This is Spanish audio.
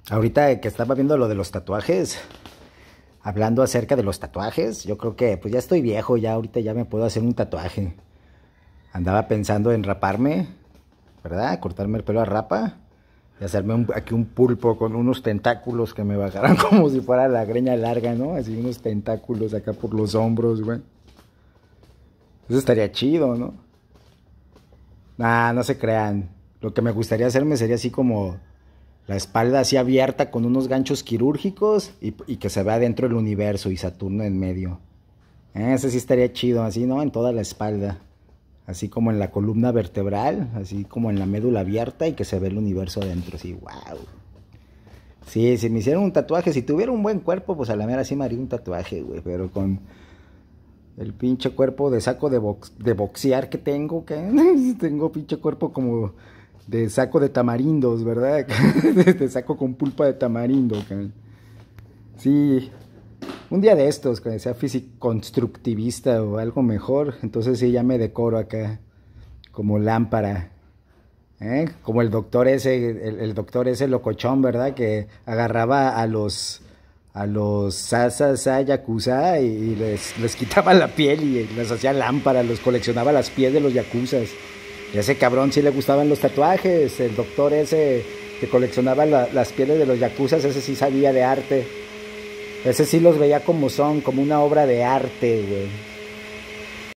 Ahorita que estaba viendo lo de los tatuajes, hablando acerca de los tatuajes, yo creo que pues ya estoy viejo, ya ahorita ya me puedo hacer un tatuaje. Andaba pensando en raparme, ¿verdad? Cortarme el pelo a rapa y hacerme aquí un pulpo con unos tentáculos que me bajaran como si fuera la greña larga, ¿no? Así unos tentáculos acá por los hombros, güey. Eso estaría chido, ¿no? Nah, no se crean. Lo que me gustaría hacerme sería así como la espalda así abierta con unos ganchos quirúrgicos y que se vea dentro del universo y Saturno en medio. Ese sí estaría chido, así, ¿no? En toda la espalda. Así como en la columna vertebral, así como en la médula abierta y que se ve el universo adentro, así, wow. Sí, si me hicieran un tatuaje, si tuviera un buen cuerpo, pues a la mera sí me haría un tatuaje, güey, pero con el pinche cuerpo de saco de boxear que tengo, que tengo pinche cuerpo como de saco de tamarindos, ¿verdad? De saco con pulpa de tamarindo, que sí, un día de estos, que sea físico-constructivista o algo mejor, entonces sí, ya me decoro acá como lámpara, ¿eh? Como el doctor ese locochón, ¿verdad? Que agarraba a los sasas, yakuza y les quitaba la piel y les hacía lámpara, los coleccionaba las pieles de los yakuzas. Y a ese cabrón sí le gustaban los tatuajes, el doctor ese que coleccionaba las pieles de los yakuzas, ese sí sabía de arte. Ese sí los veía como son, como una obra de arte, güey.